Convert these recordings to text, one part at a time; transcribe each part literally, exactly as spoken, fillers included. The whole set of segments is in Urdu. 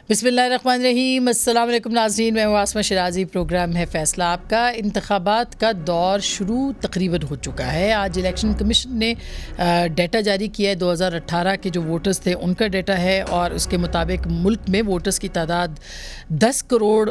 بسم اللہ الرحمن الرحیم۔ السلام علیکم ناظرین، میں ہوں آسمہ شرازی، پروگرام ہے فیصلہ آپ کا۔ انتخابات کا دور شروع تقریباً ہو چکا ہے۔ آج الیکشن کمیشن نے ڈیٹا جاری کیا ہے، دو ہزار اٹھارہ کے جو ووٹرز تھے ان کا ڈیٹا ہے، اور اس کے مطابق ملک میں ووٹرز کی تعداد دس کروڑ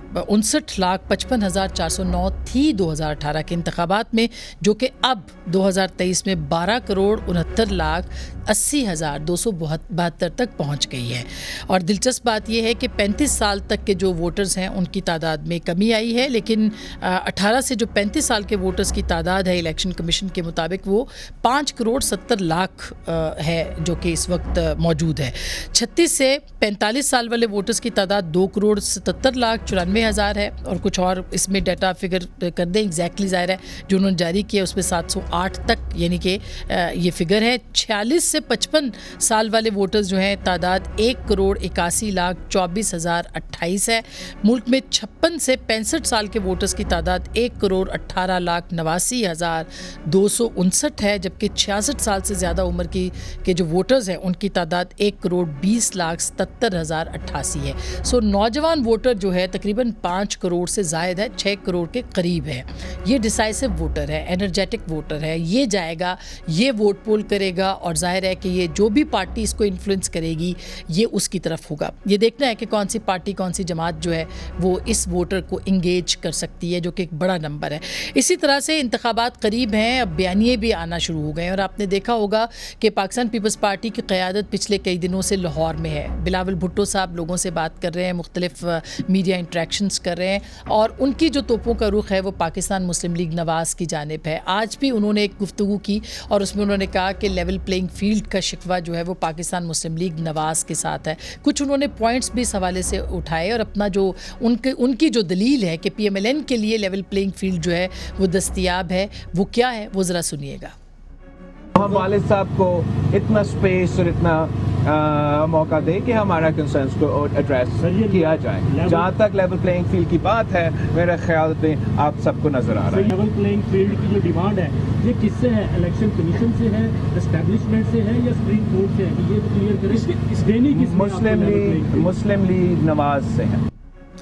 انسٹھ لاکھ پچپن ہزار چار سو نو تھی دو ہزار اٹھارہ کے انتخابات میں، جو کہ اب دو ہزار تیئیس میں بارہ کروڑ انہتر لاکھ اسی ہزار دو سو بہتر تک پہنچ گئی ہے۔ اور دلچسپ بات یہ ہے کہ پینتیس سال تک کے جو ووٹرز ہیں ان کی تعداد میں کمی آئی ہے، لیکن اٹھارہ سے جو پینتیس سال کے ووٹرز کی تعداد ہے الیکشن کمیشن کے مطابق وہ پانچ کروڑ ستر لاکھ ہے، جو کہ اس وقت موجود ہے۔ چھتیس سے پینتالیس سال والے ووٹرز کی تعداد دو کروڑ ستتر لاکھ چورانوے ہزار ہے، اور کچھ اور اس میں ڈیٹا فگر کر دیں ایگزیکٹلی ظاہر ہے جو انہوں نے جاری کیا اس میں سات سو آٹھ تک یعنی کہ یہ فگر ہے۔ چھیالیس سے پچپن سال والے ووٹرز جو ہیں تعداد ایک کروڑ اکاسی لاکھ چوبیس ہزار اٹھائیس ہے۔ ملک میں چھپن سے پینسٹھ سال کے ووٹرز کی تعداد ایک کروڑ اٹھارہ لاکھ نواسی ہزار دو سو انسٹھ ہے، جبکہ چھیاسٹھ سال سے زیادہ عمر کی کے جو ووٹرز ہیں ان کی تعداد ایک کروڑ بیس لاکھ ستر ہزار اٹھاسی ہے۔ سو نوجوان ووٹر جو ہے تقریباً پانچ کروڑ سے زائد ہے، چھ کروڑ کے قریب ہے۔ یہ ڈیسائسو ووٹر ہے، انرجیٹک ووٹر ہے، یہ جائے گا، یہ ووٹ پول کرے گا، اور ظاہر ہے کہ یہ جو بھی پارٹی اس کو انفلوئنس کرے گی یہ اس کی طرف ہوگا۔ یہ دیکھنا ہے کہ کون سی پارٹی کون سی جماعت جو ہے وہ اس ووٹر کو انگیج کر سکتی ہے، جو کہ ایک بڑا نمبر ہے۔ اسی طرح سے انتخابات قریب ہیں، اب بیانیے بھی آنا شروع ہو گئے ہیں، اور آپ نے دیکھا ہوگا کہ پاکستان پیپلز پارٹی کی قیادت پچھلے کئی دنوں سے لاہور میں ہے۔ بلاول بھٹو صاحب لوگوں سے بات کر رہے ہیں، مختلف میڈیا انٹریکشنز کر رہے ہیں، اور ان کی جو توپوں کا رخ ہے وہ پاکستان مسلم لیگ نواز کی جانب ہے۔ آج بھی انہوں نے ایک گفتگو کی اور اس میں انہوں نے کہا کہ لیول پلینگ فیلڈ کا شکوہ جو ہے وہ پاکستان مسلم لیگ نواز کے ساتھ ہے۔ کچھ انہوں نے پوائنٹس بھی اس حوالے سے اٹھائے، اور اپنا جو ان کے ان کی جو دلیل ہے کہ پی ایم ایل این کے لیے لیول پلینگ فیلڈ جو ہے وہ دستیاب ہے، وہ کیا ہے وہ ذرا سنیے گا۔ ہم والد صاحب کو اتنا سپیس اور اتنا موقع دے کہ ہمارا کنسرنس کو ایڈریس کیا جائے۔ جہاں تک لیول پلینگ فیلڈ کی بات ہے، میرے خیال میں آپ سب کو نظر آ رہا ہے لیول پلینگ فیلڈ کی جو ڈیمانڈ ہے یہ کس سے ہے؟ الیکشن کمیشن سے ہے، اسٹیبلشمنٹ سے ہے، یا سپریم کورٹ سے ہے؟ یہ کلیئر کریں، دینی کس میں؟ مسلم لیگ مسلم لیگ نواز سے ہے۔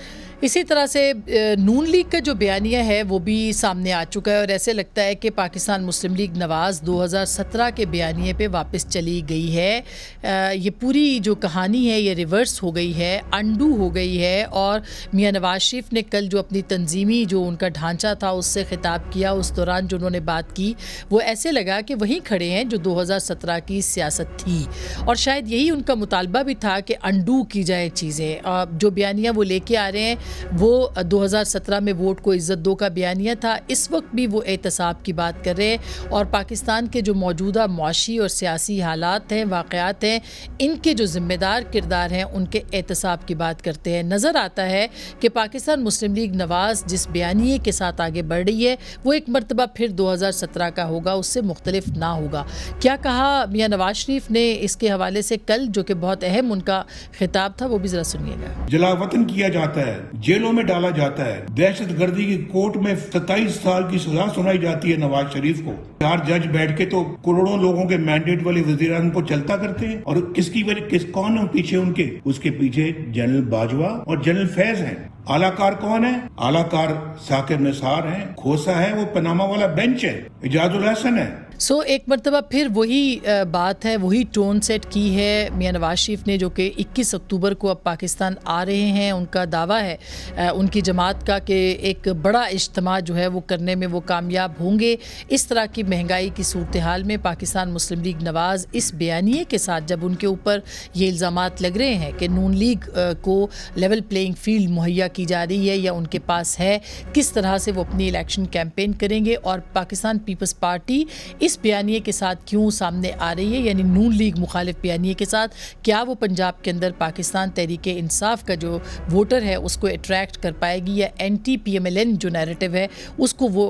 اسی طرح سے نون لیگ کا جو بیانیہ ہے وہ بھی سامنے آ چکا ہے، اور ایسے لگتا ہے کہ پاکستان مسلم لیگ نواز دو ہزار سترہ کے بیانیے پہ واپس چلی گئی ہے۔ یہ پوری جو کہانی ہے یہ ریورس ہو گئی ہے، انڈو ہو گئی ہے، اور میاں نواز شریف نے کل جو اپنی تنظیمی جو ان کا ڈھانچہ تھا اس سے خطاب کیا، اس دوران جو انہوں نے بات کی وہ ایسے لگا کہ وہیں کھڑے ہیں جو دو ہزار سترہ کی سیاست تھی، اور شاید یہی ان کا مطالبہ بھی تھا کہ انڈو کی جائیں چیزیں۔ جو بیانیہ وہ لے کے آ رہے ہیں وہ دو ہزار سترہ میں ووٹ کو عزت دو کا بیانیہ تھا، اس وقت بھی وہ احتساب کی بات کر رہے ہیں، اور پاکستان کے جو موجودہ معاشی اور سیاسی حالات ہیں، واقعات ہیں، ان کے جو ذمہ دار کردار ہیں ان کے احتساب کی بات کرتے ہیں۔ نظر آتا ہے کہ پاکستان مسلم لیگ نواز جس بیانیے کے ساتھ آگے بڑھ رہی ہے وہ ایک مرتبہ پھر دو ہزار سترہ کا ہوگا، اس سے مختلف نہ ہوگا۔ کیا کہا میاں نواز شریف نے اس کے حوالے سے کل، جو کہ بہت اہم ان کا خطاب تھا، وہ بھی ذرا سنیے گا۔ جلا وطن کیا جاتا ہے، جیلوں میں ڈالا جاتا ہے، دہشت گردی کی کورٹ میں ستائیس سال کی سزا سنائی جاتی ہے نواز شریف کو۔ چار جج بیٹھ کے تو کروڑوں لوگوں کے مینڈیٹ والے وزیران کو چلتا کرتے ہیں، اور کس کی وجہ کس کون ہے پیچھے ان کے؟ اس کے پیچھے جنرل باجوہ اور جنرل فیض ہیں۔ اعلیٰ کار کون ہے؟ اعلیٰ کار ثاقب نثار ہیں، کھوسا ہے وہ پناما والا بینچ ہے، اعجاز الحسن ہے۔ سو so, ایک مرتبہ پھر وہی بات ہے، وہی ٹون سیٹ کی ہے میاں نواز شریف نے، جو کہ اکیس اکتوبر کو اب پاکستان آ رہے ہیں۔ ان کا دعویٰ ہے ان کی جماعت کا کہ ایک بڑا اجتماع جو ہے وہ کرنے میں وہ کامیاب ہوں گے۔ اس طرح کی مہنگائی کی صورتحال میں پاکستان مسلم لیگ نواز اس بیانیے کے ساتھ جب ان کے اوپر یہ الزامات لگ رہے ہیں کہ نون لیگ کو لیول پلینگ فیلڈ مہیا کی جا رہی ہے یا ان کے پاس ہے، کس طرح سے وہ اپنی الیکشن کیمپین کریں گے، اور پاکستان پیپلز پارٹی اس بیانیے کے ساتھ کیوں سامنے آ رہی ہے، یعنی نون لیگ مخالف بیانیے کے ساتھ، کیا وہ پنجاب کے اندر پاکستان تحریک انصاف کا جو ووٹر ہے اس کو اٹریکٹ کر پائے گی، یا anti P M L N جو نیریٹو ہے اس کو وہ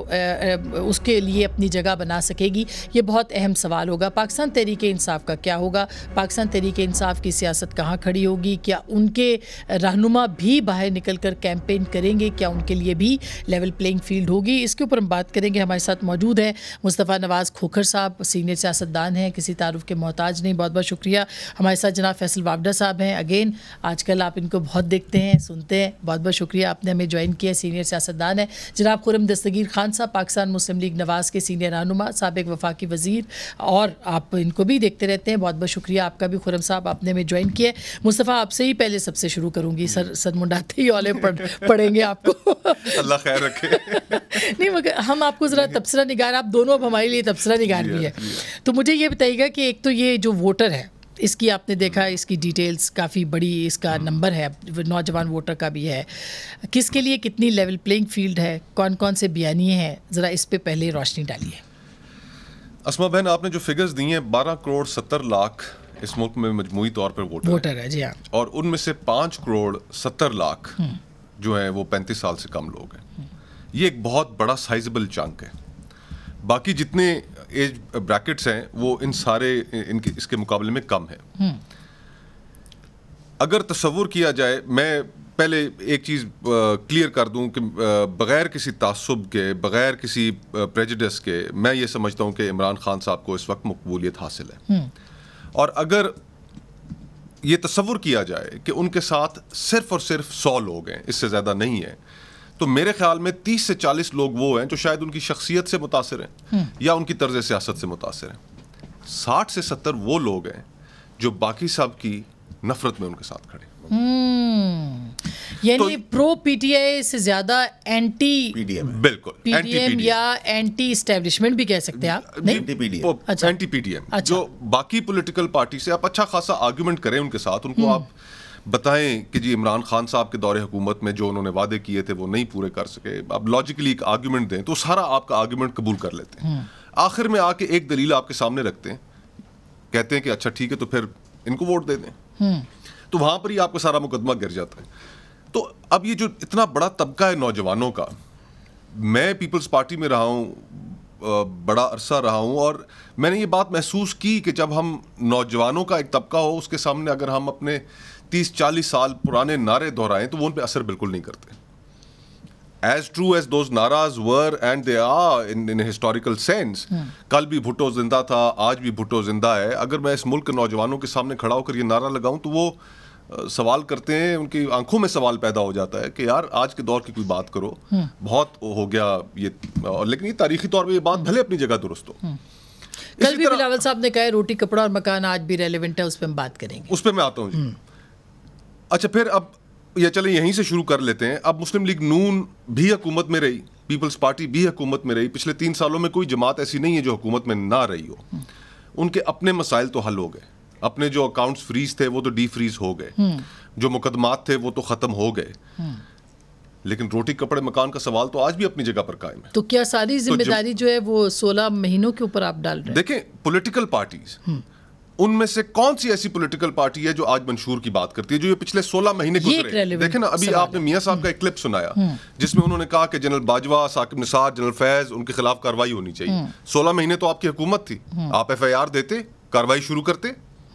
اس کے لیے اپنی جگہ بنا سکے گی؟ یہ بہت اہم سوال ہوگا۔ پاکستان تحریک انصاف کا کیا ہوگا؟ پاکستان تحریک انصاف کی سیاست کہاں کھڑی ہوگی؟ کیا ان کے رہنما بھی باہر نکل کر کیمپین کریں گے؟ کیا ان کے لیے بھی لیول پلینگ فیلڈ ہوگی؟ اس کے اوپر ہم بات کریں گے۔ ہمارے ساتھ موجود ہیں مصطفیٰ نواز کھو کھوکھر صاحب سینئر سیاستدان ہیں, کسی تعارف کے محتاج نہیں, بہت بہت شکریہ. ہمارے ساتھ جناب فیصل وابڈا صاحب ہیں, اگین آج کل آپ ان کو بہت دیکھتے ہیں, سنتے ہیں, بہت بہت شکریہ آپ نے ہمیں جوائن کیا, سینئر سیاستدان ہیں. جناب خرم دستگیر خان صاحب پاکستان مسلم لیگ نواز کے سینئر رہنما, سابق وفاقی وزیر, اور آپ ان کو بھی دیکھتے رہتے ہیں, بہت بہت شکریہ آپ کا بھی خرم صاحب, آپ نے ہمیں جوائن کیا. مصطفیٰ آپ سے ہی پہلے سب سے شروع کروں گی, سر سر منڈاتے ہی اولے پڑھیں گے آپ کو, اللہ خیر رکھے. نہیں مگر ہم آپ کو ذرا تبصرہ نگار, آپ دونوں اب ہمارے لیے تبصرہ نگار بھی ہے, تو مجھے یہ بتائیے گا کہ ایک تو یہ جو ووٹر ہے اس کی آپ نے دیکھا, اس کی ڈیٹیلز کافی بڑی, اس کا نمبر ہے نوجوان ووٹر کا بھی ہے, کس کے لیے کتنی لیول پلینگ فیلڈ ہے, کون کون سے بیانیے ہیں, ذرا اس پہ پہلے روشنی ڈالیے. اسما بہن, آپ نے جو فگرز دی ہیں, بارہ کروڑ ستر لاکھ اس ملک میں مجموعی طور پر ووٹر ووٹر ہے, جی ہاں, اور ان میں سے پانچ کروڑ ستر لاکھ جو ہیں وہ پینتیس سال سے کم لوگ ہیں. یہ ایک بہت بڑا سائزبل چنک ہے. باقی جتنے ایج بریکٹس ہیں وہ ان سارے ان کے اس کے مقابلے میں کم ہیں. اگر تصور کیا جائے, میں پہلے ایک چیز کلیئر کر دوں کہ بغیر کسی تعصب کے, بغیر کسی پریجڈس کے, میں یہ سمجھتا ہوں کہ عمران خان صاحب کو اس وقت مقبولیت حاصل ہے. اور اگر یہ تصور کیا جائے کہ ان کے ساتھ صرف اور صرف سو لوگ ہیں, اس سے زیادہ نہیں ہیں, تو میرے خیال میں تیس سے چالیس لوگ وہ ہیں جو شاید ان کی شخصیت سے متاثر ہیں یا ان کی طرز سیاست سے متاثر ہیں. ساٹھ سے ستر وہ لوگ ہیں جو باقی سب کی نفرت میں ان کے ساتھ کھڑے. یعنی پرو پی ٹی آئی سے زیادہ اینٹی پی ڈی ایم, بالکل پی ڈی ایم یا اینٹی اسٹیبلشمنٹ بھی کہہ سکتے ہیں آپ, اینٹی پی ڈی ایم, جو باقی پولیٹیکل پارٹی سے آپ اچھا خاصا آرگیومنٹ کریں ان کے ساتھ, ان کو آپ بتائیں کہ جی عمران خان صاحب کے دور حکومت میں جو انہوں نے وعدے کیے تھے وہ نہیں پورے کر سکے, اب لاجیکلی ایک آرگیومنٹ دیں تو سارا آپ کا آرگیومنٹ قبول کر لیتے ہیں. آخر میں آ کے ایک دلیل آپ کے سامنے رکھتے ہیں, کہتے ہیں کہ اچھا ٹھیک ہے تو پھر ان کو ووٹ دے دیں, تو وہاں پر ہی آپ کا سارا مقدمہ گر جاتا ہے. تو اب یہ جو اتنا بڑا طبقہ ہے نوجوانوں کا, میں پیپلز پارٹی میں رہا ہوں, بڑا عرصہ رہا ہوں, اور میں نے یہ بات محسوس کی کہ جب ہم نوجوانوں کا ایک طبقہ ہو, اس کے سامنے اگر ہم اپنے تیس چالیس سال پرانے نعرے دہرائیں تو وہ ان پہ اثر بالکل نہیں کرتے. ایز ٹرو ایز دوز نعراز were and they are in historical sense, کل بھی بھٹو زندہ تھا, آج بھی بھٹو زندہ ہے. اگر میں اس ملک کے نوجوانوں کے سامنے کھڑا ہو کر یہ نعرہ لگاؤں تو وہ سوال کرتے ہیں, ان کی آنکھوں میں سوال پیدا ہو جاتا ہے کہ یار آج کے دور کی کوئی بات کرو, بہت ہو گیا یہ. لیکن یہ تاریخی طور پہ یہ بات بھلے اپنی جگہ درست ہو. کل بھی بلاول صاحب نے کہا روٹی کپڑا اور مکان آج بھی ریلیونٹ ہے, اس پہ ہم بات کریں گے, اس پہ میں آتا ہوں جی. اچھا پھر اب یہ چلیں یہیں سے شروع کر لیتے ہیں. اب مسلم لیگ نون بھی حکومت میں رہی, پیپلز پارٹی بھی حکومت میں رہی. پچھلے تین سالوں میں کوئی جماعت ایسی نہیں ہے جو حکومت میں نہ رہی ہو. ان کے اپنے مسائل تو حل ہو گئے, اپنے جو اکاؤنٹس فریز تھے وہ تو ڈی فریز ہو گئے, جو مقدمات تھے وہ تو ختم ہو گئے, لیکن روٹی کپڑے مکان کا سوال تو آج بھی اپنی جگہ پر قائم ہے. تو کیا ساری ذمہ داری جو ہے وہ سولہ مہینوں کے اوپر آپ ڈال رہے ہیں؟ دیکھیں پولیٹیکل پارٹیز, ان میں سے کون سی ایسی پولیٹیکل پارٹی ہے جو آج منشور کی بات کرتی ہے, جو یہ پچھلے سولہ مہینے گزرے. دیکھیں نا, ابھی آپ نے میاں صاحب کا ایک کلپ سنایا جس میں انہوں نے کہا کہ جنرل باجوہ, ثاقب نثار, جنرل فیض, ان کے خلاف کارروائی ہونی چاہیے. سولہ مہینے تو آپ کی حکومت تھی, آپ ایف آئی آر دیتے, کارروائی شروع کرتے.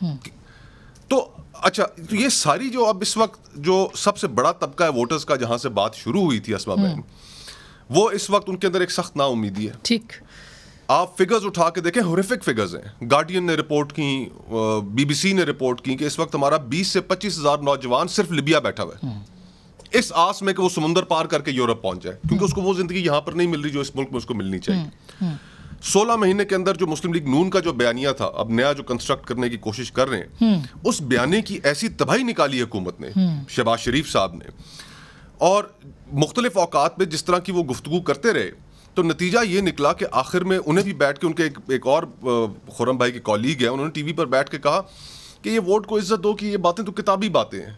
تو اچھا, تو یہ ساری جو اب اس وقت جو سب سے بڑا طبقہ ہے ووٹرز کا, جہاں سے بات شروع ہوئی تھی اسما بہن, وہ اس وقت ان کے اندر ایک سخت نا امیدی ہے. ٹھیک, آپ فگرز اٹھا کے دیکھیں, ہورریفک فگرز ہیں. گارڈین نے رپورٹ کی, بی بی سی نے رپورٹ کی کہ اس وقت ہمارا بیس سے پچیس ہزار نوجوان صرف لیبیا بیٹھا ہوا ہے, اس آس میں کہ وہ سمندر پار کر کے یورپ پہنچ جائے, کیونکہ اس کو وہ زندگی یہاں پر نہیں مل رہی جو اس ملک میں اس کو ملنی چاہیے. سولہ مہینے کے اندر جو مسلم لیگ نون کا جو بیانیہ تھا, اب نیا جو کنسٹرکٹ کرنے کی کوشش کر رہے ہیں, اس بیانے کی ایسی تباہی نکالی حکومت نے, شہباز شریف صاحب نے, اور مختلف اوقات میں جس طرح کی وہ گفتگو کرتے رہے, تو نتیجہ یہ نکلا کہ آخر میں انہیں بھی بیٹھ کے, ان کے ایک, ایک اور خرم بھائی کے کالیگ ہیں, انہوں نے ٹی وی پر بیٹھ کے کہا کہ یہ ووٹ کو عزت دو, کہ یہ باتیں تو کتابی باتیں ہیں.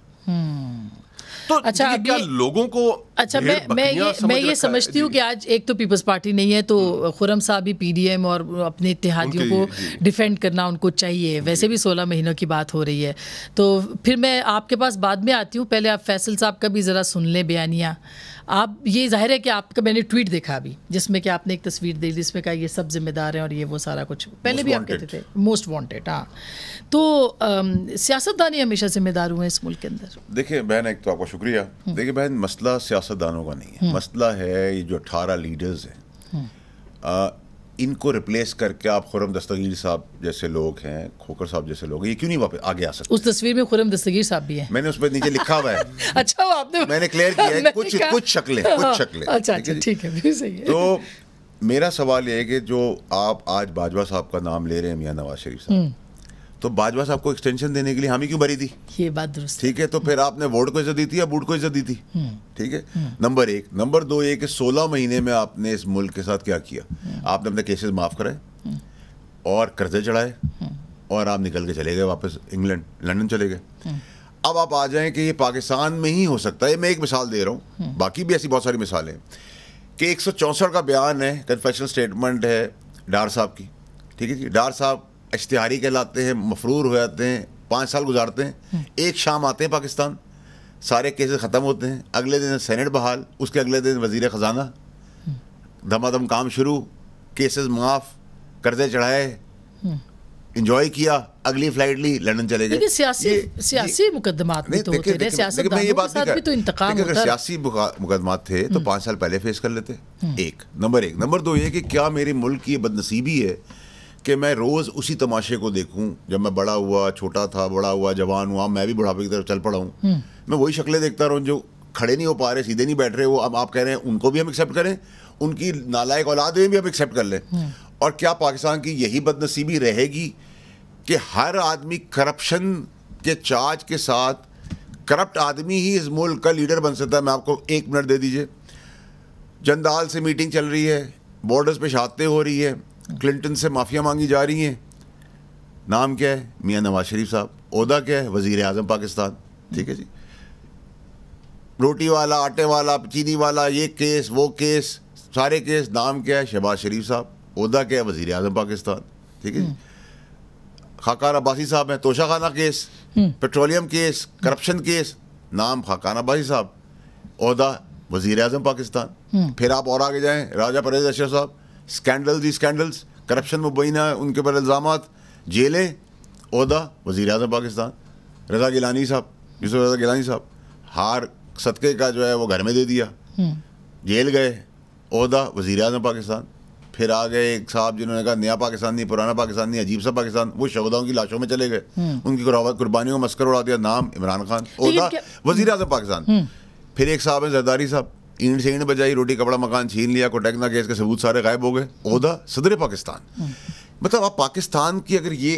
تو اچھا کیا لوگوں کو اچھا میں میں یہ میں یہ سمجھتی ہوں کہ آج ایک تو پیپلز پارٹی نہیں ہے, تو خرم صاحب بھی پی ڈی ایم اور اپنے اتحادیوں کو ڈیفینڈ کرنا ان کو چاہیے, ویسے بھی سولہ مہینوں کی بات ہو رہی ہے. تو پھر میں آپ کے پاس بعد میں آتی ہوں, پہلے آپ فیصل صاحب کا بھی ذرا سن لیں بیانیہ. آپ, یہ ظاہر ہے کہ آپ کا, میں نے ٹویٹ دیکھا ابھی جس میں کہ آپ نے ایک تصویر دی جس میں کہا یہ سب ذمہ دار ہیں اور یہ وہ سارا کچھ, پہلے بھی آپ کہتے تھے موسٹ وانٹیڈ. ہاں, تو سیاستدان ہی ہمیشہ ذمہ دار ہوئے ہیں اس ملک کے اندر. دیکھیں بہن, ایک تو آپ کا شکریہ. دیکھیں بہن, مسئلہ سیاستدانوں کا نہیں ہے, مسئلہ ہے یہ جو اٹھارہ لیڈرز ہیں, ان کو ریپلیس کر کے آپ خرم دستگیر صاحب جیسے لوگ ہیں, کھوکر صاحب جیسے لوگ ہیں, یہ کیوں نہیں واپس آگے آ سکتے؟ اس تصویر میں خرم دستگیر صاحب بھی ہیں, میں نے اس پہ نیچے لکھا ہوا ہے. اچھا, وہ آپ نے میں نے کلیئر کیا ہے کچھ کچھ شکلیں کچھ شکلیں اچھا اچھا ٹھیک ہے, بھی صحیح ہے. تو میرا سوال یہ ہے کہ جو آپ آج باجوہ صاحب کا نام لے رہے ہیں, میاں نواز شریف صاحب, تو باجوہ صاحب کو ایکسٹینشن دینے کے لیے حامی کیوں بھری تھی؟ یہ بات درست, ٹھیک ہے, تو پھر آپ نے ووٹ کو عزت دی تھی یا بوٹ کو عزت دی تھی؟ ٹھیک ہے, نمبر ایک. نمبر دو یہ کہ سولہ مہینے میں آپ نے اس ملک کے ساتھ کیا کیا؟ آپ نے اپنے کیسز معاف کرائے اور قرضے چڑھائے اور آپ نکل کے چلے گئے واپس انگلینڈ, لنڈن چلے گئے. اب آپ آ جائیں کہ یہ پاکستان میں ہی ہو سکتا ہے. میں ایک مثال دے رہا ہوں, باقی بھی ایسی بہت ساری مثالیں ہیں کہ ایک سو چونسٹھ کا بیان ہے, کنفیشنل اسٹیٹمنٹ ہے ڈار صاحب کی. ٹھیک ہے جی, ڈار صاحب اشتہاری کہلاتے ہیں, مفرور ہو جاتے ہیں, پانچ سال گزارتے ہیں, ایک شام آتے ہیں پاکستان, سارے کیسز ختم ہوتے ہیں, اگلے دن سینٹ بحال, اس کے اگلے دن وزیر خزانہ, دھما دھم کام شروع, کیسز معاف, قرضے چڑھائے, انجوائے کیا, اگلی فلائٹ لی, لنڈن چلے گئے. سیاسی سیاسی مقدمات بھی تو ہوتے رہے, سیاستدانوں کے ساتھ بھی تو انتقام ہوتا ہے. اگر سیاسی مقدمات تھے تو پانچ سال پہلے فیس کر لیتے. ایک نمبر ایک نمبر دو یہ کہ کیا میرے ملک کی یہ بدنصیبی ہے کہ میں روز اسی تماشے کو دیکھوں؟ جب میں بڑا ہوا, چھوٹا تھا, بڑا ہوا, جوان ہوا, میں بھی بڑھاپے کی طرف چل پڑا ہوں, میں وہی شکلیں دیکھتا رہوں جو کھڑے نہیں ہو پا رہے, سیدھے نہیں بیٹھ رہے. وہ اب آپ کہہ رہے ہیں ان کو بھی ہم ایکسیپٹ کریں, ان کی نالائق اولاد میں بھی ہم ایکسیپٹ کر لیں. اور کیا پاکستان کی یہی بدنصیبی رہے گی کہ ہر آدمی کرپشن کے چارج کے ساتھ, کرپٹ آدمی ہی اس ملک کا لیڈر بن سکتا ہے؟ میں آپ کو ایک منٹ دے دیجئے. جندال سے میٹنگ چل رہی ہے, بارڈرز پہ شہادتیں ہو رہی ہے, کلنٹن سے معافیاں مانگی جا رہی ہیں, نام کیا ہے؟ میاں نواز شریف صاحب. عہدہ کیا ہے؟ وزیر اعظم پاکستان. ٹھیک ہے جی, روٹی والا, آٹے والا, چینی والا, یہ کیس وہ کیس, سارے کیس, نام کیا ہے؟ شہباز شریف صاحب. عہدہ کیا ہے؟ وزیر اعظم پاکستان. ٹھیک ہے جی, خاقان عباسی صاحب ہیں, Toshakhana case, petroleum case, corruption case, نام خاقان عباسی صاحب, عہدہ وزیر اعظم پاکستان. پھر آپ اور آگے جائیں, راجہ پرویز اشرف صاحب, اسکینڈلز ہی اسکینڈلز, کرپشن مبینہ ان کے پر الزامات, جیلیں, عہدہ وزیر اعظم پاکستان. رضا گیلانی صاحب, یوسف رضا گیلانی صاحب, ہار صدقے کا جو ہے وہ گھر میں دے دیا, جیل گئے, عہدہ وزیر اعظم پاکستان. پھر آ گئے ایک صاحب جنہوں نے کہا نیا پاکستان نہیں, پرانا پاکستان نہیں, عجیب سا پاکستان, وہ شہداؤں کی لاشوں میں چلے گئے, ان کی قربانیوں کو مسکر اڑا دیا, نام عمران خان, عہدہ وزیر اعظم پاکستان. پھر ایک صاحب ہیں زرداری صاحب, اینٹ سے اینٹ بجائی, روٹی کپڑا مکان چھین لیا, کوٹیکنا کیس کے ثبوت سارے غائب ہو گئے, عہدہ صدر پاکستان. مطلب آپ پاکستان کی اگر یہ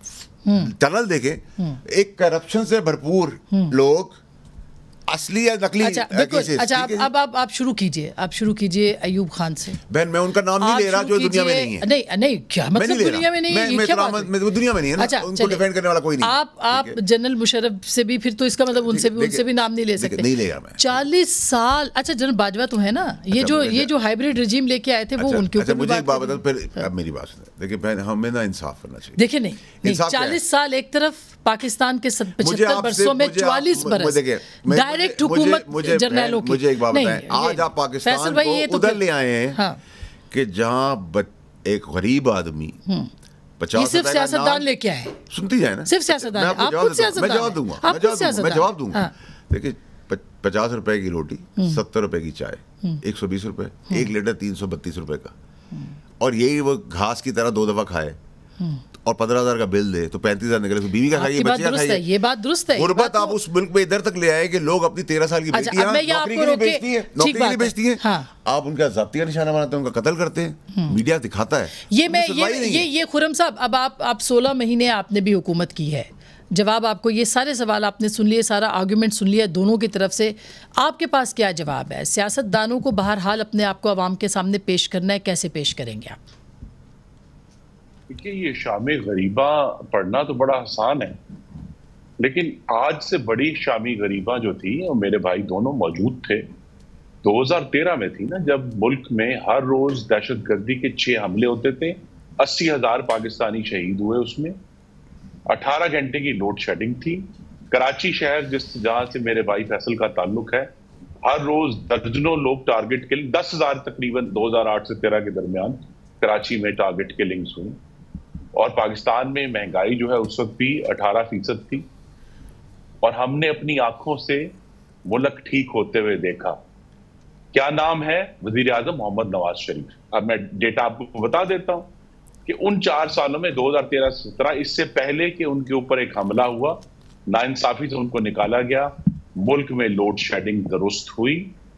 ٹنل دیکھیں, ایک کرپشن سے بھرپور لوگ, اصلی یا نقلی. اچھا اب اب آپ شروع کیجئے, آپ شروع کیجئے ایوب خان سے. بہن میں ان کا نام نہیں لے رہا جو دنیا میں نہیں ہے. نہیں نہیں, کیا مطلب دنیا میں نہیں ہے, یہ کیا بات ہے؟ دنیا میں نہیں ہے نا, ان کو ڈیفینڈ کرنے والا کوئی نہیں. آپ آپ جنرل مشرف سے بھی پھر تو اس کا مطلب ان سے بھی ان سے بھی نام نہیں لے سکتے. نہیں لے رہا میں. چالیس سال. اچھا جنرل باجوہ تو ہے نا, یہ جو یہ جو ہائبریڈ رجیم لے کے آئے تھے وہ ان کے اوپر. مجھے ایک بات بتا, پھر اب میری بات سنیں. دیکھیں بہن, ہمیں نا انصاف کرنا چاہیے. دیکھیں نہیں, چالیس سال ایک طرف, پاکستان کے پچہتر برسوں میں چوالیس برس ڈائریکٹ حکومت جرنیلوں کی. مجھے ایک بات بتائیں, آج آپ پاکستان کو ادھر لے آئے ہیں کہ جہاں ایک غریب آدمی پچاس صرف سیاستدان لے کے آئے. سنتی جائیں نا, صرف سیاستدان. آپ خود سیاستدان, میں جواب دوں گا, میں جواب دوں گا. دیکھیں پچاس روپے کی روٹی, ستر روپے کی چائے, ایک سو بیس روپے, ایک لیٹر تین سو بتیس روپے کا, اور یہی وہ گھاس کی طرح دو دفعہ کھائے اور پندرہ ہزار کا بل دے تو پینتیس ہزار نکلے, بیوی کا کھائیے, بچے کا کھائیے. یہ بات درست ہے. غربت آپ اس ملک میں ادھر تک لے آئے کہ لوگ اپنی تیرہ سال کی بیٹیاں نوکری کے لیے بیچتی ہیں, نوکری کے لیے بیچتی ہیں, آپ ان کا ضابطہ نشانہ بناتے ہیں, ان کا قتل کرتے ہیں, میڈیا دکھاتا ہے. یہ میں یہ یہ خرم صاحب, اب آپ آپ سولہ مہینے آپ نے بھی حکومت کی ہے, جواب آپ کو, یہ سارے سوال آپ نے سن لیے, سارا آرگیومنٹ سن لیا دونوں کی طرف سے, آپ کے پاس کیا جواب ہے؟ سیاست دانوں کو بہرحال اپنے آپ کو عوام کے سامنے پیش کرنا ہے, کیسے پیش کریں گے آپ؟ دیکھیے یہ شامی غریبہ پڑھنا تو بڑا آسان ہے, لیکن آج سے بڑی شامی غریبہ جو تھی, اور میرے بھائی دونوں موجود تھے, دو ہزار تیرہ میں تھی نا, جب ملک میں ہر روز دہشت گردی کے چھ حملے ہوتے تھے, اسی ہزار پاکستانی شہید ہوئے اس میں, اٹھارہ گھنٹے کی لوڈ شیڈنگ تھی. کراچی شہر جس جہاں سے میرے بھائی فیصل کا تعلق ہے, ہر روز درجنوں لوگ ٹارگٹ کلنگ, دس ہزار تقریباً دو ہزار آٹھ سے تیرہ کے درمیان کراچی میں ٹارگٹ کلنگز ہوئی. اور پاکستان میں مہنگائی جو ہے اس وقت بھی اٹھارہ فیصد تھی, اور ہم نے اپنی آنکھوں سے ملک ٹھیک ہوتے ہوئے دیکھا. کیا نام ہے؟ وزیر اعظم محمد نواز شریف. اب میں ڈیٹا آپ کو بتا دیتا ہوں کہ ان چار سالوں میں دو ہزار تیرہ سترہ اس سے پہلے کہ ان کے اوپر ایک حملہ ہوا، ناانصافی سے ان کو نکالا گیا، ملک میں لوڈ شیڈنگ درست ہوئی،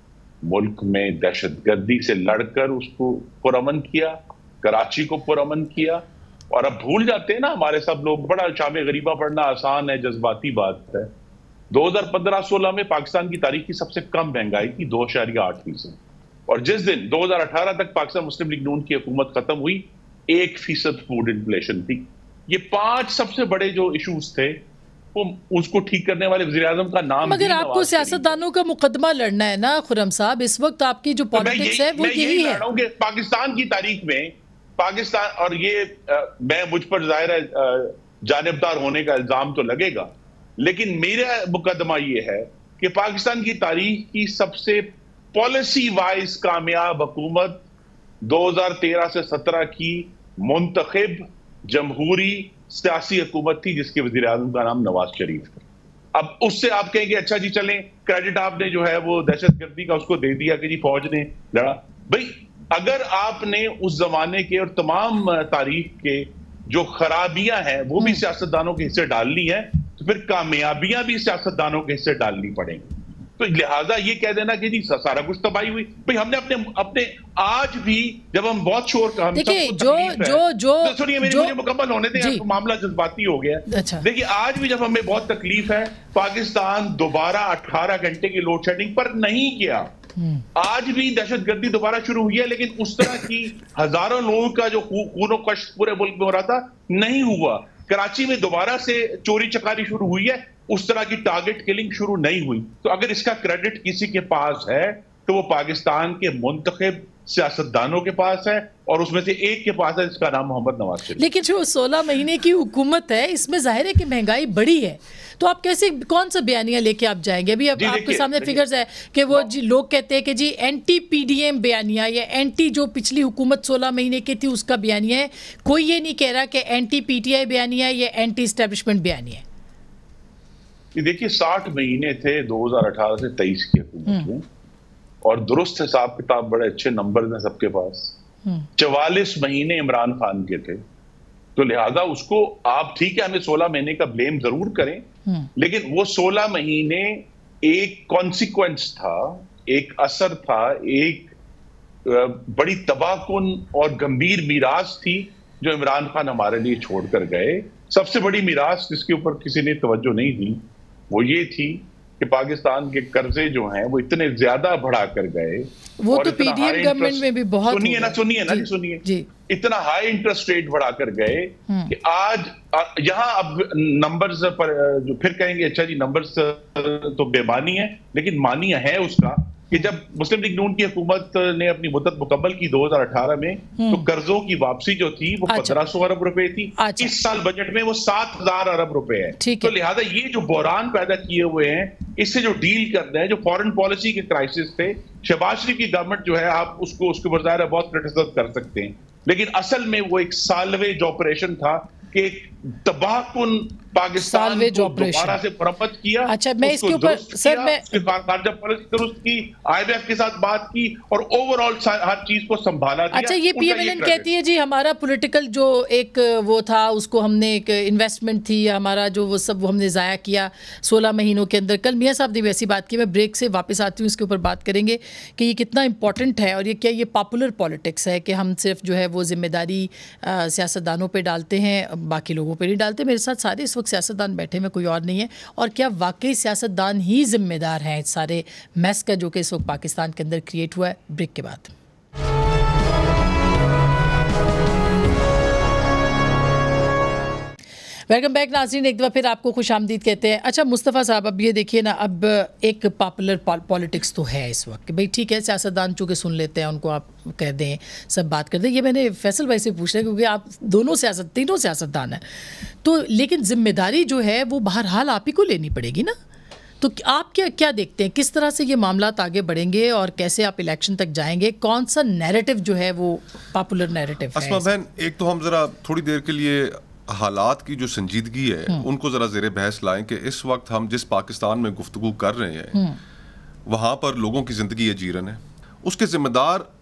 ملک میں دہشت گردی سے لڑ کر اس کو پرامن کیا، کراچی کو پرامن کیا. اور اب بھول جاتے ہیں نا ہمارے سب لوگ، بڑا شام غریبہ پڑھنا آسان ہے، جذباتی بات ہے. دو ہزار پندرہ سولہ میں پاکستان کی تاریخ کی سب سے کم مہنگائی تھی، دو اشاریہ آٹھ فیصد. اور جس دن دو ہزار اٹھارہ تک پاکستان مسلم لیگ نون کی حکومت ختم ہوئی، ایک فیصد فوڈ انفلیشن تھی. یہ پانچ سب سے بڑے جو ایشوز تھے وہ اس کو ٹھیک کرنے والے وزیر اعظم کا نام. مگر آپ کو سیاستدانوں کا مقدمہ لڑنا ہے نا خرم صاحب، اس وقت آپ کی جو پالیٹکس ہے وہ یہی ہے. کہ پاکستان کی تاریخ میں پاکستان، اور یہ میں مجھ پر ظاہر ہے جانبدار ہونے کا الزام تو لگے گا، لیکن میرا مقدمہ یہ ہے کہ پاکستان کی تاریخ کی سب سے پالیسی وائز کامیاب حکومت دو ہزار تیرہ سے سترہ کی منتخب جمہوری سیاسی حکومت تھی جس کے وزیر اعظم کا نام نواز شریف تھا. اب اس سے آپ کہیں گے اچھا جی چلیں کریڈٹ آپ نے جو ہے وہ دہشت گردی کا اس کو دے دیا کہ جی فوج نے لڑا. بھئی اگر آپ نے اس زمانے کے اور تمام تاریخ کے جو خرابیاں ہیں وہ بھی سیاستدانوں کے حصے ڈالنی ہے تو پھر کامیابیاں بھی سیاستدانوں کے حصے ڈالنی پڑیں گی. تو لہٰذا یہ کہہ دینا کہ جی سارا کچھ تباہی ہوئی، بھئی ہم نے اپنے اپنے آج بھی جب ہم بہت شور کا دیکھیں جو جو جو سنیے مجھے مکمل ہونے دیں، معاملہ جذباتی ہو گیا. دیکھیے آج بھی جب ہمیں بہت تکلیف ہے، پاکستان دوبارہ اٹھارہ گھنٹے کی لوڈ شیڈنگ پر نہیں گیا. آج بھی دہشت گردی دوبارہ شروع ہوئی ہے لیکن اس طرح کی ہزاروں لوگوں کا جو خون و کشت پورے ملک میں ہو رہا تھا نہیں ہوا. کراچی میں دوبارہ سے چوری چکاری شروع ہوئی ہے، اس طرح کی ٹارگٹ کلنگ شروع نہیں ہوئی. تو اگر اس کا کریڈٹ کسی کے پاس ہے تو وہ پاکستان کے منتخب سیاستدانوں کے پاس ہے، اور اس میں سے ایک کے پاس ہے جس کا نام محمد نواز شریف. لیکن جو سولہ مہینے کی حکومت ہے اس میں ظاہر ہے کہ مہنگائی بڑی ہے، تو آپ کیسے کون سا بیانیہ لے کے آپ جائیں گے؟ ابھی اب آپ کے سامنے فگرز ہے کہ وہ جی لوگ کہتے ہیں کہ جی اینٹی پی ڈی ایم بیانیہ یا اینٹی جو پچھلی حکومت سولہ مہینے کی تھی اس کا بیانیہ ہے. کوئی یہ نہیں کہہ رہا کہ اینٹی پی ٹی آئی بیانیہ ہے یا اینٹی اسٹیبلشمنٹ بیانیہ ہے. دیکھیے ساٹھ مہینے تھے دو ہزار اٹھارہ سے تیئیس کی حکومت میں، اور درست حساب کتاب بڑے اچھے نمبر ہیں سب کے پاس. چوالیس مہینے عمران خان کے تھے، تو لہذا اس کو آپ ٹھیک ہے ہمیں سولہ مہینے کا بلیم ضرور کریں، لیکن وہ سولہ مہینے ایک کانسیکوینس تھا، ایک اثر تھا، ایک بڑی تباہ کن اور گمبھیر میراث تھی جو عمران خان ہمارے لیے چھوڑ کر گئے. سب سے بڑی میراث جس کے اوپر کسی نے توجہ نہیں دی وہ یہ تھی کہ پاکستان کے قرضے جو ہیں وہ اتنے زیادہ بڑھا کر گئے. وہ تو پی ڈی ایم گورنمنٹ میں بھی بہت سنیے نا سنیے نا سنیے اتنا ہائی انٹرسٹ ریٹ بڑھا کر گئے کہ آج یہاں اب نمبرز پر جو پھر کہیں گے اچھا جی نمبرز تو بے معنی ہے، لیکن معنی ہے اس کا کہ جب مسلم لیگ نون کی حکومت نے اپنی مدت مکمل کی دو ہزار اٹھارہ میں تو قرضوں کی واپسی جو تھی وہ پندرہ سو ارب روپے تھی. اس سال بجٹ میں وہ سات ہزار ارب روپے ہے. تو لہٰذا یہ جو بحران پیدا کیے ہوئے ہیں اس سے جو ڈیل کرنا ہے، جو فارن پالیسی کے کرائسس تھے، شہباز شریف کی گورنمنٹ جو ہے آپ اس کو اس کے بظاہر بہت کرٹیسائز کر سکتے ہیں، لیکن اصل میں وہ ایک سالویج آپریشن تھا کہ ایک تباہ کن پاکستان کو دوبارہ سے مرمت کیا. اچھا میں اس کے اوپر سر میں خارجہ پالیسی درست کی، آئی ایم ایف کے ساتھ بات کی اور اوور آل ہر چیز کو سنبھالا دیا. اچھا یہ پی ایم ایل این کہتی ہے جی ہمارا پولیٹیکل جو ایک وہ تھا اس کو ہم نے ایک انویسٹمنٹ تھی ہمارا جو وہ سب وہ ہم نے ضائع کیا سولہ مہینوں کے اندر. کل میاں صاحب نے بھی ایسی بات کی، میں بریک سے واپس آتی ہوں اس کے اوپر بات کریں گے کہ یہ کتنا امپورٹنٹ ہے اور یہ کیا یہ پاپولر پالیٹکس ہے کہ ہم صرف جو ہے وہ ذمہ داری سیاستدانوں پہ ڈالتے ہیں باقی لوگوں پہ نہیں ڈالتے. میرے ساتھ سارے اس وقت سیاستدان بیٹھے میں کوئی اور نہیں ہے، اور کیا واقعی سیاستدان ہی ذمہ دار ہیں سارے میس کا جو کہ اس وقت پاکستان کے اندر کریٹ ہوا ہے؟ بریک کے بعد ویلکم بیک ناظرین، ایک دفعہ پھر آپ کو خوش آمدید کہتے ہیں. اچھا مصطفیٰ صاحب اب یہ دیکھیے نا، اب ایک پاپولر پالیٹکس تو ہے اس وقت کہ بھئی ٹھیک ہے سیاستدان چونکہ سن لیتے ہیں ان کو آپ کہہ دیں سب بات کر دیں. یہ میں نے فیصل بھائی سے پوچھ رہا ہے کیونکہ آپ دونوں سیاست تینوں سیاستدان ہیں تو، لیکن ذمہ داری جو ہے وہ بہرحال آپ ہی کو لینی پڑے گی نا. تو آپ کیا کیا دیکھتے ہیں کس طرح سے یہ معاملات آگے بڑھیں گے اور کیسے آپ الیکشن تک جائیں گے؟ کون سا نیریٹو جو ہے وہ پاپولر نیریٹو ہے؟ اسما بہن ایک تو ہم ذرا تھوڑی دیر کے لیے حالات کی جو سنجیدگی ہے ان کو ذرا زیر بحث لائیں کہ اس وقت ہم جس پاکستان میں گفتگو کر رہے ہیں وہاں پر لوگوں کی زندگی اجیرن ہے. اس کے ذمہ دار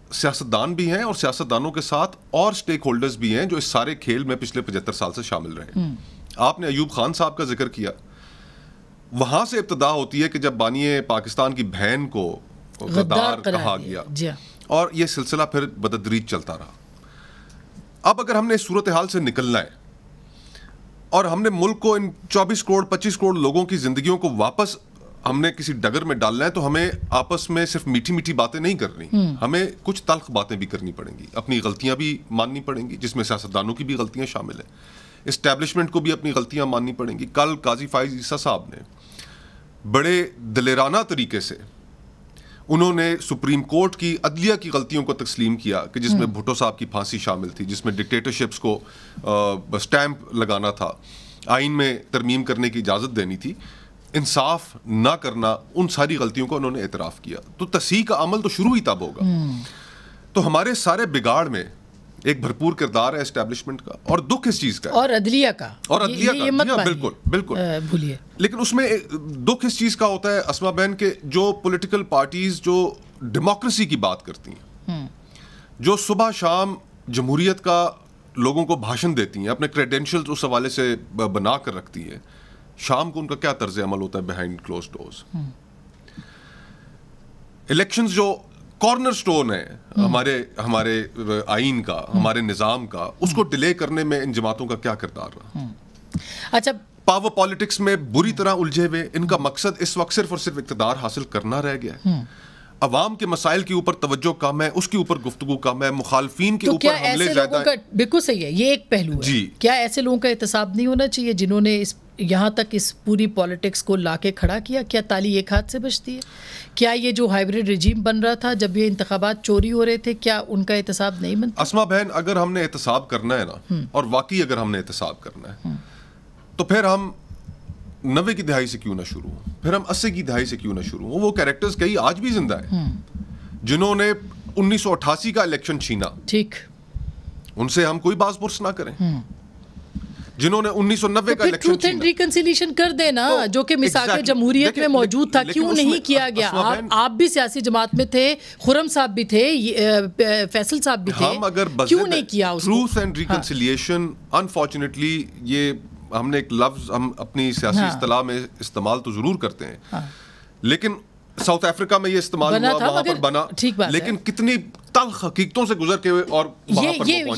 سیاستدان بھی ہیں اور سیاستدانوں کے ساتھ اور سٹیک ہولڈرز بھی ہیں جو اس سارے کھیل میں پچھلے پچہتر سال سے شامل رہے ہیں. آپ نے ایوب خان صاحب کا ذکر کیا, وہاں سے ابتدا ہوتی ہے کہ جب بانی پاکستان کی بہن کو غدار کہا گیا اور یہ سلسلہ پھر بتدریج چلتا رہا. اب اگر ہم نے اس صورتحال سے نکلنا ہے اور ہم نے ملک کو ان چوبیس کروڑ پچیس کروڑ لوگوں کی زندگیوں کو واپس ہم نے کسی ڈگر میں ڈالنا ہے, تو ہمیں آپس میں صرف میٹھی میٹھی باتیں نہیں کرنی, ہمیں کچھ تلخ باتیں بھی کرنی پڑیں گی, اپنی غلطیاں بھی ماننی پڑیں گی, جس میں سیاستدانوں کی بھی غلطیاں شامل ہیں, اسٹیبلشمنٹ کو بھی اپنی غلطیاں ماننی پڑیں گی. کل قاضی فائز عیسیٰ صاحب نے بڑے دلیرانہ طریقے سے انہوں نے سپریم کورٹ کی عدلیہ کی غلطیوں کو تسلیم کیا کہ جس میں بھٹو صاحب کی پھانسی شامل تھی, جس میں ڈکٹیٹرشپس کو سٹیمپ لگانا تھا, آئین میں ترمیم کرنے کی اجازت دینی تھی, انصاف نہ کرنا, ان ساری غلطیوں کو انہوں نے اعتراف کیا. تو تصحیح کا عمل تو شروع ہی تب ہوگا. تو ہمارے سارے بگاڑ میں ایک بھرپور کردار ہے اسٹیبلشمنٹ کا, اور دکھ اس چیز کا اور عدلیہ کا اور عدلیہ کا بالکل بالکل بھولیے. لیکن اس میں دکھ اس چیز کا ہوتا ہے اسما بہن کہ جو پولیٹیکل پارٹیز جو ڈیموکریسی کی بات کرتی ہیں, جو صبح شام جمہوریت کا لوگوں کو بھاشن دیتی ہیں, اپنے کریڈینشلز اس حوالے سے بنا کر رکھتی ہیں, شام کو ان کا کیا طرز عمل ہوتا ہے بیہائنڈ کلوز ڈورز. الیکشنز جو کارنر سٹون ہے ہمارے ہمارے آئین کا, ہمارے نظام کا, اس کو ڈیلے کرنے میں ان جماعتوں کا کیا کردار رہا. اچھا, پاور پالیٹکس میں بری طرح الجھے ہوئے, ان کا مقصد اس وقت صرف اور صرف اقتدار حاصل کرنا رہ گیا ہے. عوام کے مسائل کے اوپر توجہ کم ہے, اس کے اوپر گفتگو کم ہے, مخالفین کے اوپر حملے زیادہ ہیں. بالکل صحیح ہے, یہ ایک پہلو ہے. جی, کیا ایسے لوگوں کا احتساب نہیں ہونا چاہیے جنہوں نے اس یہاں تک اس پوری پالیٹکس کو لا کے کھڑا کیا؟ کیا تالی ایک ہاتھ سے بچتی ہے؟ کیا یہ جو ہائیبریڈ رجیم بن رہا تھا جب یہ انتخابات چوری ہو رہے تھے, کیا ان کا احتساب نہیں بنتا؟ اسما بہن, اگر ہم نے احتساب کرنا ہے نا, اور واقعی اگر ہم نے احتساب کرنا ہے, تو پھر ہم نوے کی دہائی سے کیوں نہ شروع ہوں, پھر ہم اسی کی دہائی سے کیوں نہ شروع ہوں. وہ کیریکٹرز کئی آج بھی زندہ ہیں جنہوں نے انیس سو اٹھاسی کا الیکشن چھینا, ٹھیک, ان سے ہم کوئی باز پرس نہ کریں. جنہوں نے انیس سو نوے کا الیکشن ٹروتھ اینڈ ریکنسیلیشن کر دینا, جو کہ میثاق جمہوریت میں موجود تھا, کیوں نہیں کیا گیا؟ آپ بھی سیاسی جماعت میں تھے, خرم صاحب بھی تھے, فیصل صاحب بھی تھے, ہم اگر کیوں نہیں کیا اس کو؟ ٹروتھ اینڈ ریکنسیلیشن انفارچونیٹلی یہ ہم نے ایک لفظ ہم اپنی سیاسی اصطلاح میں استعمال تو ضرور کرتے ہیں, لیکن ساؤتھ افریقہ میں یہ استعمال ہوا, وہاں پر بنا, لیکن کتنی تلخ حقیقتوں سے گزر کے اور وہاں پر وہ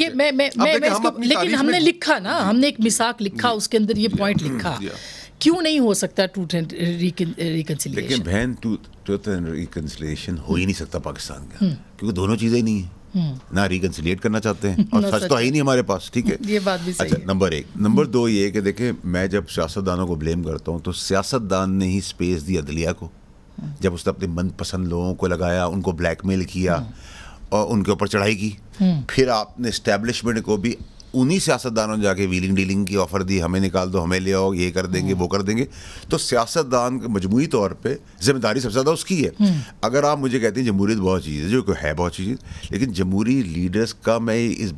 پہنچے. لیکن ہم نے لکھا نا, ہم نے ایک میثاق لکھا, اس کے اندر یہ پوائنٹ لکھا, کیوں نہیں ہو سکتا ٹروتھ اینڈ ریکنسیلیشن؟ لیکن بہن ٹروتھ اینڈ ریکنسیلیشن ہو ہی نہیں سکتا پاکستان کا, کیونکہ دونوں چیزیں ہی نہیں ہیں, نہ ریکنسیلیٹ کرنا چاہتے ہیں اور سچ تو ہے ہی نہیں ہمارے پاس. ٹھیک ہے, یہ بات بھی صحیح ہے. نمبر ایک. نمبر دو یہ کہ دیکھیں, میں جب سیاستدانوں کو بلیم کرتا ہوں تو سیاستدان نے ہی اسپیس دی عدلیہ کو, جب اس نے اپنے من پسند لوگوں کو لگایا, ان کو بلیک میل کیا اور ان کے اوپر چڑھائی کی. پھر آپ نے اسٹیبلشمنٹ کو بھی انہی سیاستدانوں نے جا کے ویلنگ ڈیلنگ کی آفر دی, ہمیں نکال دو, ہمیں لے آؤ, یہ کر دیں گے, وہ کر دیں گے. تو سیاستدان مجموعی طور پہ ذمہ داری سب سے زیادہ اس کی ہے. اگر آپ مجھے کہتے ہیں جمہوریت بہت چیز ہے, جو کہ ہے بہت چیز, لیکن جمہوری لیڈرز کا میں اس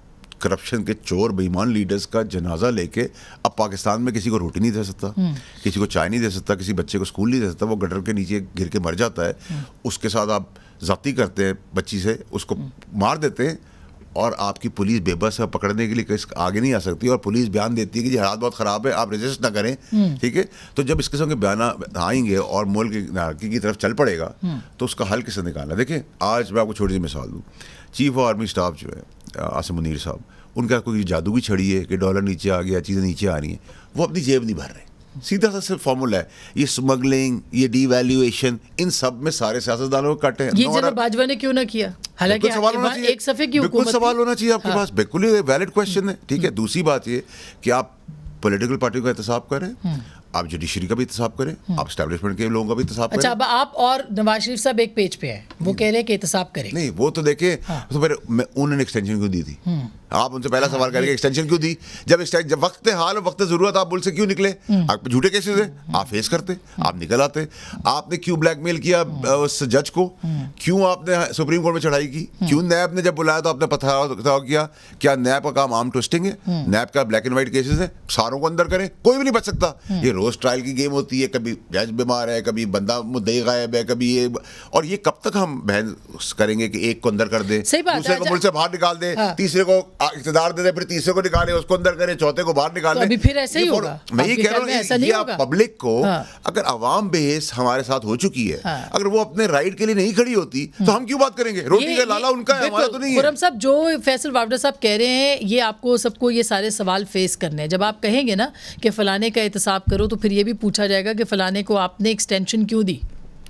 کرپشن کے چور بےایمان لیڈرز کا جنازہ لے کے اب پاکستان میں کسی کو روٹی نہیں دے سکتا, کسی کو چائے نہیں دے سکتا, کسی بچے کو اسکول نہیں دے سکتا, وہ گٹر کے نیچے گر کے مر جاتا ہے, اس کے ساتھ آپ ذاتی کرتے ہیں بچی سے, اس کو مار دیتے ہیں, اور آپ کی پولیس بے بس ہے, پکڑنے کے لیے آگے نہیں آ سکتی, اور پولیس بیان دیتی ہے کہ یہ حالات بہت خراب ہے, آپ رجسٹ نہ کریں. ٹھیک ہے, تو جب اس قسم کے بیانات آئیں گے اور ملک کی طرف چل پڑے گا تو اس کا حل کس نے نکالنا؟ دیکھیں, آج میں آپ کو چھوٹی سی مثال دوں, چیف آف آرمی اسٹاف جو ہے عاصم منیر صاحب, ان کا کوئی جادو کی چھڑی ہے کہ ڈالر نیچے آ گیا, چیزیں نیچے آ رہی ہیں, وہ اپنی جیب نہیں بھر رہے. سیدھا سا صرف فارمولا ہے, یہ اسمگلنگ, یہ ڈی ویلیویشن, ان سب میں سارے سیاستدانوں کو کٹ ہے. یہ جناب باجوہ نے کیوں نہ کیا؟ حالانکہ ایک صفحے کی حکومت, بالکل سوال ہونا چاہیے آپ کے پاس, بالکل ہی ویلڈ کویشچن ہے. ٹھیک ہے, دوسری بات یہ کہ آپ پولیٹیکل پارٹیوں کا احتساب کریں, آپ جوڈیشری کا بھی احتساب کریں, آپ اسٹیبلشمنٹ کے لوگوں کا بھی احتساب کریں. اچھا, اب آپ اور نواز شریف صاحب ایک پیج پہ ہیں, وہ کہہ رہے ہیں کہ احتساب کریں. نہیں, وہ تو دیکھیں, تو پھر انہوں نے ایکسٹینشن کیوں دی تھی؟ آپ ان سے پہلا سوال کریں کہ ایکسٹینشن کیوں دی؟ جب جب وقت حال وقت ضرورت آپ ملک سے کیوں نکلے؟ آپ جھوٹے کیسز ہیں, آپ فیس کرتے, آپ نکل آتے. آپ نے کیوں بلیک میل کیا اس جج کو؟ کیوں آپ نے سپریم کورٹ میں چڑھائی کی؟ کیوں نیب نے جب بلایا تو آپ نے پتھراؤ کیا؟ کیا نیب کا کام آرم ٹوسٹنگ ہے؟ نیب کا بلیک اینڈ وائٹ کیسز ہیں, ساروں کو اندر کریں, کوئی بھی نہیں بچ سکتا. یہ روز ٹرائل کی گیم ہوتی ہے, کبھی جج بیمار ہے, کبھی بندہ مدعی غائب ہے, کبھی یہ, اور یہ کب تک ہم بحث کریں گے کہ ایک کو اندر کر دیں, دوسرے کو ملک سے باہر نکال دیں, تیسرے کو اقتدار دے دیں, پھر تیسرے کو نکالیں, اس کو اندر کریں, چوتھے کو باہر نکال دیں. پھر ایسے ہی ہوگا. میں یہ کہہ رہا ہوں یہ پبلک کو اگر عوام بحث ہمارے ساتھ ہو چکی ہے, اگر وہ اپنے رائٹ کے لیے نہیں کھڑی ہوتی تو ہم کیوں بات کریں گے؟ روٹی کا لالا ان کا ہے, ہمارا تو نہیں ہے. خرم صاحب, جو فیصل وافدہ صاحب کہہ رہے ہیں, یہ آپ کو سب کو یہ سارے سوال فیس کرنے ہیں. جب آپ کہیں گے نا کہ فلانے کا احتساب کرو, تو پھر یہ بھی پوچھا جائے گا کہ فلانے کو آپ نے ایکسٹینشن کیوں دی,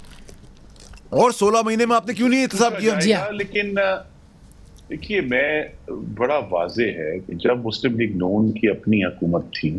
اور سولہ مہینے میں آپ نے کیوں نہیں احتساب کیا. جی ہاں, لیکن دیکھیے میں بڑا واضح ہے کہ جب مسلم لیگ نون کی اپنی حکومت تھی,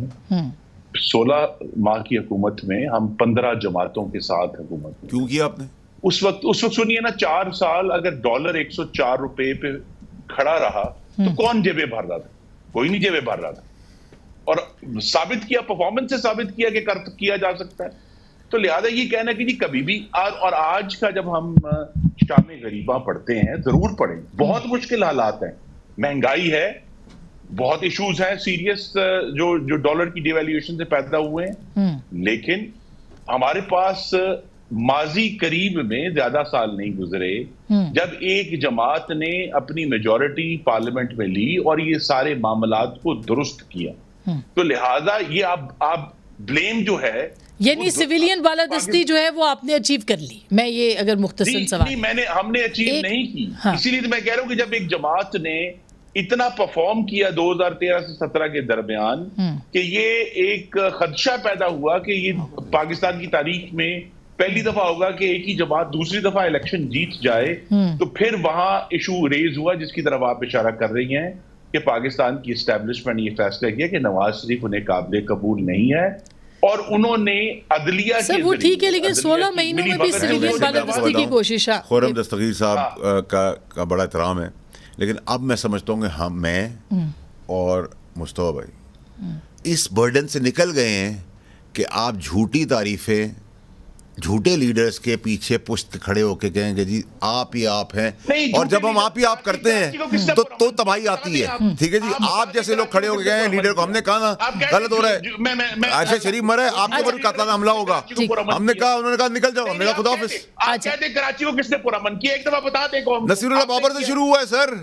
سولہ ماہ کی حکومت میں ہم پندرہ جماعتوں کے ساتھ حکومت کیوں کیا آپ نے اس وقت؟ اس وقت سنیے نا, چار سال اگر ڈالر ایک سو چار روپے پہ کھڑا رہا تو کون جیبیں بھر رہا تھا؟ کوئی نہیں جیبیں بھر رہا تھا, اور ثابت کیا, پرفارمنس سے ثابت کیا کہ کیا جا سکتا ہے. تو لہٰذا یہ کہنا کہ جی کبھی بھی, اور آج کا جب ہم شام غریباں پڑھتے ہیں, ضرور پڑھیں, بہت مشکل حالات ہیں, مہنگائی ہے, بہت ایشوز ہیں سیریس جو جو ڈالر کی ڈیویلیویشن سے پیدا ہوئے ہیں, لیکن ہمارے پاس ماضی قریب میں زیادہ سال نہیں گزرے جب ایک جماعت نے اپنی میجورٹی پارلیمنٹ میں لی اور یہ سارے معاملات کو درست کیا. تو لہٰذا یہ آپ آپ بلیم جو ہے, یعنی سویلین بالادستی جو ہے وہ آپ نے اچیو کر لی. میں یہ اگر مختصر سوال, نہیں میں نے ہم نے اچیو نہیں کی, اسی لیے میں کہہ رہا ہوں کہ جب ایک جماعت نے اتنا پرفارم کیا دو ہزار تیرہ سے سترہ کے درمیان کہ یہ ایک خدشہ پیدا ہوا کہ یہ پاکستان کی تاریخ میں پہلی دفعہ ہوگا کہ ایک ہی جماعت دوسری دفعہ الیکشن جیت جائے, تو پھر وہاں ایشو ریز ہوا جس کی طرف آپ اشارہ کر رہی ہیں کہ پاکستان کی اسٹیبلشمنٹ یہ فیصلہ کیا کہ نواز شریف انہیں قابل قبول نہیں ہے, اور انہوں نے عدلیہ کے وہ ٹھیک ہے, لیکن سولہ مہینوں میں بھی سویلین بالادستی کی کوشش ہے. خرم دستگیر صاحب کا کا بڑا احترام ہے, لیکن اب میں سمجھتا ہوں کہ ہم میں اور مصطفیٰ بھائی اس برڈن سے نکل گئے ہیں کہ آپ جھوٹی تعریفیں, جھوٹے لیڈرز کے پیچھے پشت کھڑے ہو کے کہیں گے جی آپ ہی آپ ہیں, اور جب ہم آپ ہی آپ کرتے ہیں تو تو تباہی آتی ہے. ٹھیک ہے جی, آپ جیسے لوگ کھڑے ہو کے گئے ہیں لیڈر کو, ہم نے کہا نا غلط ہو رہا ہے, عائشہ شریف مرے, آپ کے اوپر قاتلانہ حملہ ہوگا, ہم نے کہا, انہوں نے کہا نکل جاؤ, ہم نے کہا خدا حافظ. آپ کہتے ہیں کراچی کو کس نے پرامن کیا, ایک دفعہ بتا دیں کون. نصیر اللہ بابر سے شروع ہوا ہے سر.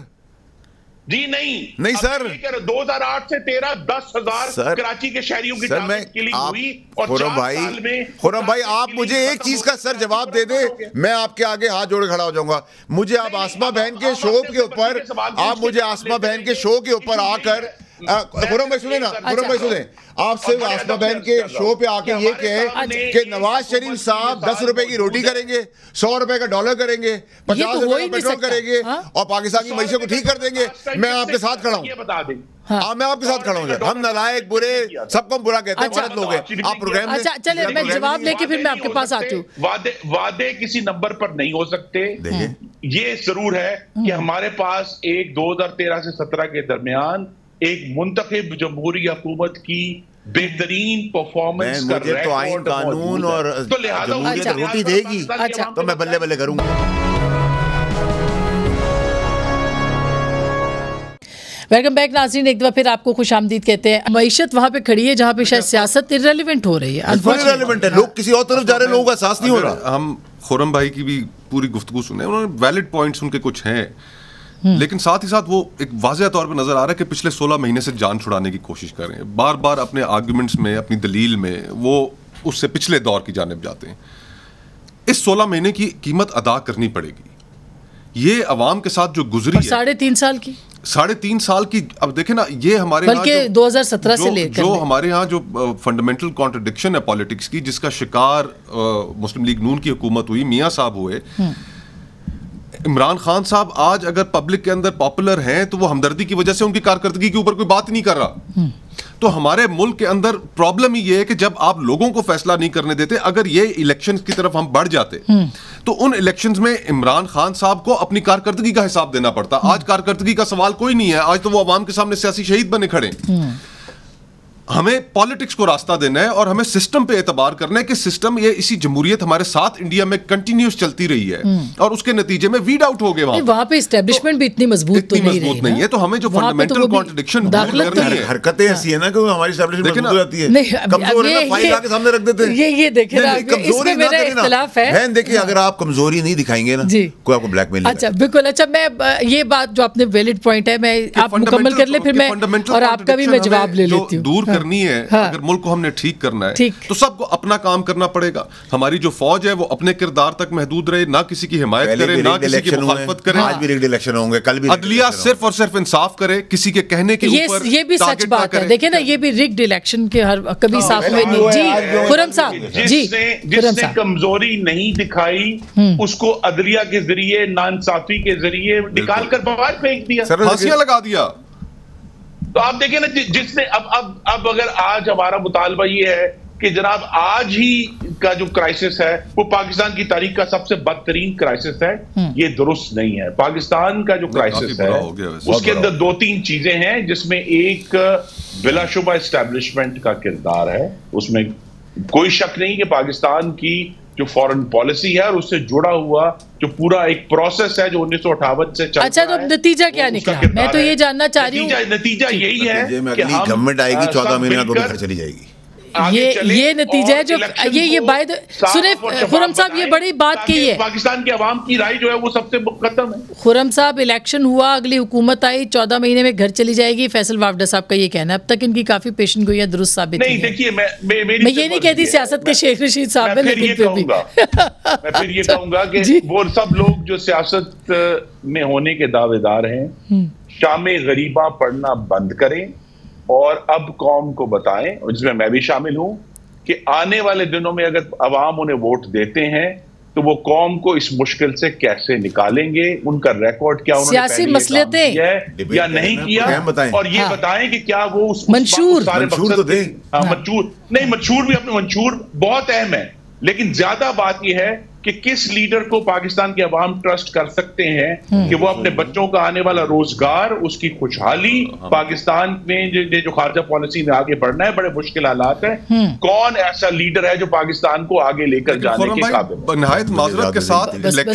جی نہیں نہیں سر, دو ہزار آٹھ سے تیرہ دس ہزار کراچی کے شہریوں کی کلنگ ہوئی, اور خرم بھائی خرم بھائی آپ مجھے ایک چیز کا سر جواب دے دیں, میں آپ کے آگے ہاتھ جوڑے کھڑا ہو جاؤں گا. مجھے آپ آسما بہن کے شو کے اوپر, آپ مجھے آسما بہن کے شو کے اوپر آ کر, خرم بھائی سنیں نا, خرم بھائی سنیں, آپ سے آسما بہن کے شو پہ آ کے یہ کہیں کہ نواز شریف صاحب دس روپے کی روٹی کریں گے, سو روپے کا ڈالر کریں گے, پچاس روپے کا پیٹرول کریں گے, اور پاکستان کی معیشت کو ٹھیک کر دیں گے, میں آپ کے ساتھ کھڑا ہوں. ہاں میں آپ کے ساتھ کھڑا ہوں. ہم نالائق برے سب کو برا کہتے ہیں, غلط لوگ ہیں. آپ پروگرام اچھا چلے میں جواب لے کے پھر میں آپ کے پاس آتی ہوں. وعدے وعدے کسی نمبر پر نہیں ہو سکتے. یہ ضرور ہے کہ ہمارے پاس ایک دو ہزار تیرہ سے سترہ کے درمیان ایک منتخب جمہوری حکومت کی بہترین پرفارمنس کا مجھے تو آئین قانون اور جمہوریت روٹی دے گی تو میں بلے بلے کروں گا. ویلکم بیک ناظرین, ایک دفعہ پھر آپ کو خوش آمدید کہتے ہیں. معیشت وہاں پہ کھڑی ہے جہاں پہ شاید سیاست ارریلیونٹ ہو رہی ہے, ارریلیونٹ ہے, لوگ کسی اور طرف جا رہے ہیں, لوگوں کا احساس نہیں ہو رہا. ہم خرم بھائی کی بھی پوری گفتگو سنیں, انہوں نے ویلڈ پوائنٹس ان کے کچھ ہیں, لیکن ساتھ ہی ساتھ وہ ایک واضح طور پہ نظر آ رہا ہے کہ پچھلے سولہ مہینے سے جان چھڑانے کی کوشش کر رہے ہیں. بار بار اپنے آرگومنٹس میں, اپنی دلیل میں وہ اس سے پچھلے دور کی جانب جاتے ہیں. اس سولہ مہینے کی قیمت ادا کرنی پڑے گی. یہ عوام کے ساتھ جو گزری ہے ساڑھے تین سال کی ساڑھے تین سال کی, اب دیکھیں نا, یہ ہمارے بلکہ دو ہزار سترہ سے لے کر جو ہمارے ہاں جو فنڈامنٹل کانٹرڈکشن ہے پالیٹکس کی, جس کا شکار مسلم لیگ نون کی حکومت ہوئی, میاں صاحب ہوئے. عمران خان صاحب آج اگر پبلک کے اندر پاپولر ہیں تو وہ ہمدردی کی وجہ سے ان کی کارکردگی کے اوپر کوئی بات نہیں کر رہا. تو ہمارے ملک کے اندر پرابلم ہی یہ ہے کہ جب آپ لوگوں کو فیصلہ نہیں کرنے دیتے, اگر یہ الیکشنز کی طرف ہم بڑھ جاتے تو ان الیکشنز میں عمران خان صاحب کو اپنی کارکردگی کا حساب دینا پڑتا. آج کارکردگی کا سوال کوئی نہیں ہے, آج تو وہ عوام کے سامنے سیاسی شہید بنے کھڑے. ہمیں پالیٹکس کو راستہ دینا ہے اور ہمیں سسٹم پہ اعتبار کرنا ہے کہ سسٹم یہ اسی جمہوریت ہمارے ساتھ انڈیا میں کنٹینیوس چلتی رہی ہے اور اس کے نتیجے میں ویڈ آؤٹ ہو گئے وہاں وہاں پہ اسٹیبلشمنٹ بھی اتنی مضبوط تو مضبوط نہیں ہے. تو ہمیں جو فنڈامنٹل کانٹرڈکشن حرکتیں ایسی ہیں نا کہ ہماری اسٹیبلشمنٹ مضبوط ہو جاتی ہے, کمزور ہے نا فائل لا کے سامنے رکھ دیتے ہیں. یہ یہ دیکھیں اس میں میرا اختلاف ہے. دیکھیں اگر آپ کمزوری نہیں دکھائیں گے نا کوئی آپ کو بلیک میل. اچھا بالکل. اچھا میں یہ بات جو آپ نے ویلڈ پوائنٹ ہے, میں آپ مکمل کر لیں پھر میں اور آپ کا بھی میں جواب لے لیتی ہوں. دور کرنی ہے اگر ملک کو ہم نے ٹھیک کرنا ہے تو سب کو اپنا کام کرنا پڑے گا. ہماری جو فوج ہے وہ اپنے کردار تک محدود رہے, نہ کسی کی حمایت کرے نہ کسی کی مخالفت کرے. آج بھی ریگڈ الیکشن ہوں گے, کل بھی. عدلیہ صرف اور صرف انصاف کرے, کسی کے کہنے کے اوپر. یہ بھی سچ بات ہے. دیکھیں نا یہ بھی ریگڈ الیکشن کے ہر کبھی صاف ہوئے نہیں. جی خرم صاحب, جی جس نے کمزوری نہیں دکھائی اس کو عدلیہ کے ذریعے ناانصافی کے ذریعے نکال کر باہر پھینک دیا, پھانسیاں لگا دیا. تو آپ دیکھیں نا جس نے اب اب اب اگر آج ہمارا مطالبہ یہ ہے کہ جناب آج ہی کا جو کرائسس ہے وہ پاکستان کی تاریخ کا سب سے بدترین کرائسس ہے, یہ درست نہیں ہے. پاکستان کا جو کرائسس ہے اس کے اندر دو تین چیزیں ہیں جس میں ایک بلا شبہ اسٹیبلشمنٹ کا کردار ہے. اس میں کوئی شک نہیں کہ پاکستان کی جو فورن پالیسی ہے اور اس سے جڑا ہوا جو پورا ایک پروسیس ہے جو انیس سو اٹھاون سے چل رہا ہے. اچھا تو نتیجہ کیا نکلا؟ میں تو یہ جاننا چاہ رہی ہوں. نتیجہ یہی ہے کہ گورنمنٹ آئے گی چودہ مہینے بعد گھر چلی جائے گی. یہ یہ نتیجہ ہے جو یہ یہ باید سنیں خرم صاحب, یہ بڑی بات کی ہے. پاکستان کی عوام کی رائے جو ہے وہ سب سے مقدم ہے. خرم صاحب الیکشن ہوا, اگلی حکومت آئی, چودہ مہینے میں گھر چلی جائے گی. فیصل وافدہ صاحب کا یہ کہنا ہے. اب تک ان کی کافی پیشن گوئیاں درست ثابت نہیں. دیکھیے میں میں یہ نہیں کہتی سیاست کے شیخ رشید صاحب, میں پھر یہ کہوں گا کہ وہ سب لوگ جو سیاست میں ہونے کے دعوے دار ہیں شام غریباں پڑھنا بند کریں اور اب قوم کو بتائیں, اور جس میں میں بھی شامل ہوں, کہ آنے والے دنوں میں اگر عوام انہیں ووٹ دیتے ہیں تو وہ قوم کو اس مشکل سے کیسے نکالیں گے, ان کا ریکارڈ کیا انہوں نے سیاسی مسئلتیں یا نہیں کیا, اور یہ بتائیں کہ کیا وہ اس منشور منشور نہیں, منشور بھی اپنے منشور بہت اہم ہے, لیکن زیادہ بات یہ ہے کہ کس لیڈر کو پاکستان کے عوام ٹرسٹ کر سکتے ہیں کہ وہ اپنے بچوں کا آنے والا روزگار, اس کی خوشحالی, پاکستان میں جو خارجہ پالیسی میں آگے بڑھنا ہے, بڑے مشکل حالات ہیں, کون ایسا لیڈر ہے جو پاکستان کو آگے لے کر جانے کے قابل ہے؟ نہایت معذرت کے ساتھ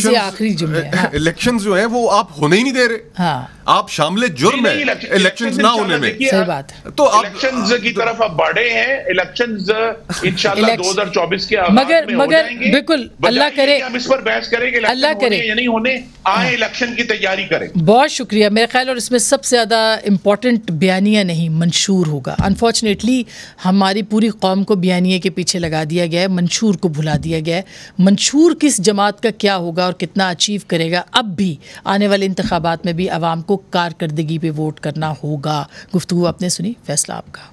الیکشن جو ہیں وہ آپ ہونے ہی نہیں دے رہے, آپ شامل جرم ہیں الیکشنز نہ ہونے میں. صحیح بات. تو الیکشنز کی طرف اب بڑھے ہیں, الیکشنز انشاءاللہ دو ہزار چوبیس کے آغاز میں ہو جائیں گے. بالکل اللہ کرے ہم اس پر بحث کریں کہ اللہ کرے یا نہیں ہونے, آئیں الیکشن کی تیاری کریں. بہت شکریہ. میرے خیال اور اس میں سب سے زیادہ امپورٹنٹ بیانیہ نہیں منشور ہوگا. انفارچونیٹلی ہماری پوری قوم کو بیانیے کے پیچھے لگا دیا گیا ہے, منشور کو بھلا دیا گیا ہے. منشور کس جماعت کا کیا ہوگا اور کتنا اچیو کرے گا, اب بھی آنے والے انتخابات میں بھی عوام کو کارکردگی پہ ووٹ کرنا ہوگا. گفتگو آپ نے سنی, فیصلہ آپ کا.